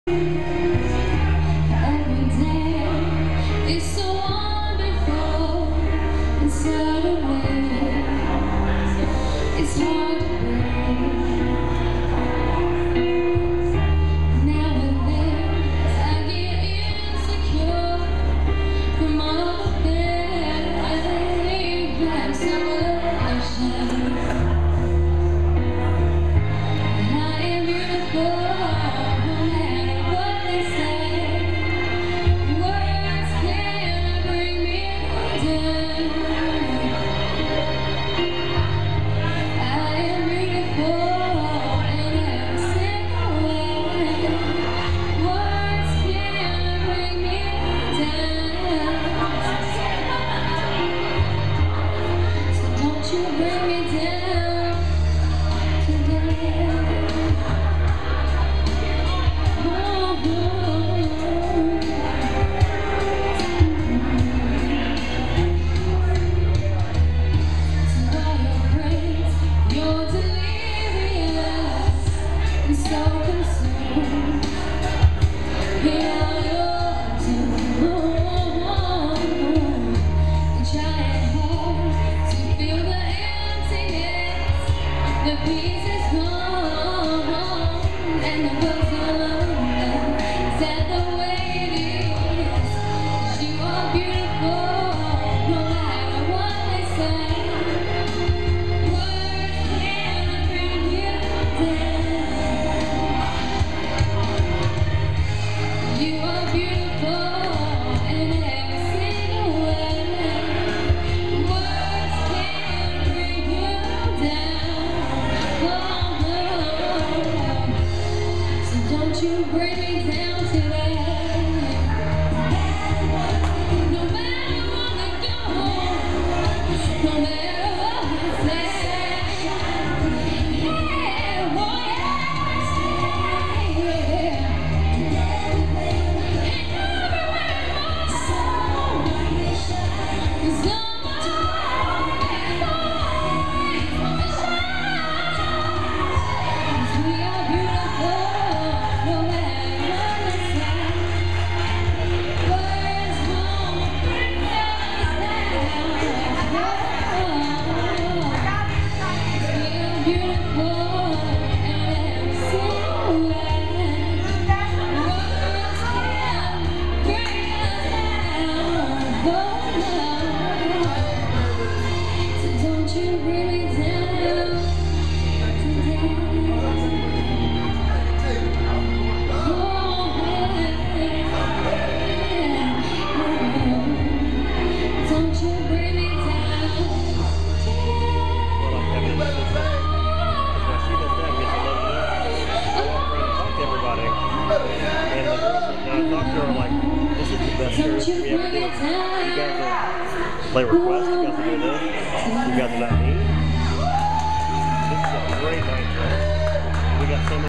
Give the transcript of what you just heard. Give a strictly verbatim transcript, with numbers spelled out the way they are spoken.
Every day is so wonderful, and suddenly it's hard to breathe. Now and then I get insecure from all the bad vibes of ocean. I am beautiful. The peace is gone, and the books are lonely. Is that the way it is? You are beautiful, no matter what they say. Words can't bring you down. You are beautiful in every single way. Words can't bring you down. Don't you bring me down today. No matter what I do, no matter what I say. Yeah, oh yeah, yeah. And everywhere my soul is on my way. We are beautiful. And the girls that I talked to are like, this is the best church we ever did. You guys are, they request, you guys to do this. You guys are not me. This is a great night. We got so many